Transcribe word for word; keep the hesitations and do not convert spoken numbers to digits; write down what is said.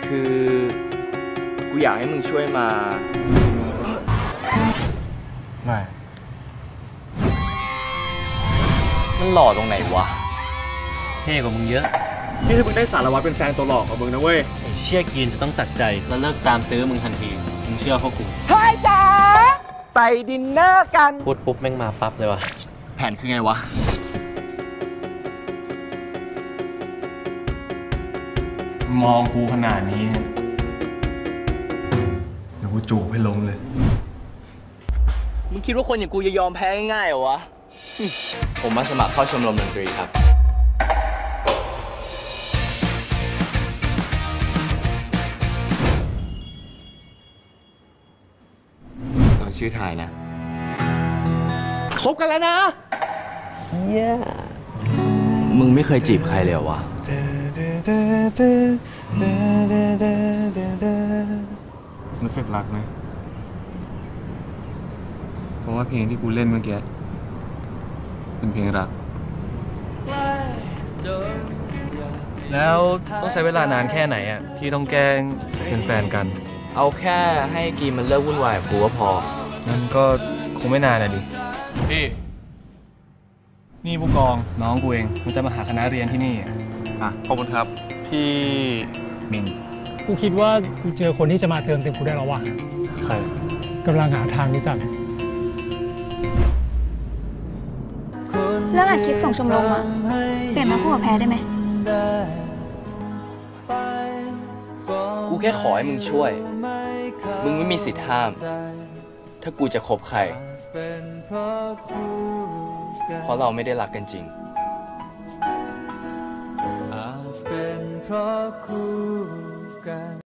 คือกูอยากให้มึงช่วยมาไม่มันหล่อตรงไหนวะเท่กว่ามึงเยอะนี่ถ้ามึงได้สารวัตรเป็นแฟนตัวหลอกของมึงนะเว้ยไอ้เชี่ยกีนจะต้องตัดใจแล้วเลิกตามตื้อมึงทันทีมึงเชื่อพวกกูเฮ้ยจ๋าไปดินเนอร์กันพูดปุ๊บแม่งมาปั๊บเลยวะแผนคือไงวะมองกูขนาดนี้เดี๋ยวกูจูบให้ล้มเลยมึงคิดว่าคนอย่างกูจะยอมแพ้ง่ายๆเหรอวะผมมาสมัครเข้าชมรมดนตรีครับเราชื่อไทยนะคบกันแล้วนะเฮียมึงไม่เคยจีบใครเลยเหรอวะรู้สึกรักไหมเพราะว่าเพลงที่กูเล่นเมื่อกี้เป็นเพลงรักแล้วต้องใช้เวลานานแค่ไหนอ่ะที่ต้องแกล้งเป็นแฟนกันเอาแค่ให้กีมันเลิกวุ่นวายกับกูก็พอนั่นก็คงไม่นานนะดิพี่นี่ผู้กองน้องกูเองมันจะมาหาคณะเรียนที่นี่อ่ะขอบคุณครับพี่มินกูคิดว่ากูเจอคนที่จะมาเติมเต็มกูได้แล้วว่ะใครกำลังหาทางนี้จังเรื่องอัดคลิปส่งชมรมอะเปลี่ยนมาคู่กับแพ้ได้ไหมกูแค่ขอให้มึงช่วยมึงไม่มีสิทธิ์ห้ามถ้ากูจะคบใครเพราะเราไม่ได้รักกันจริงอาจเป็นเพราะคู่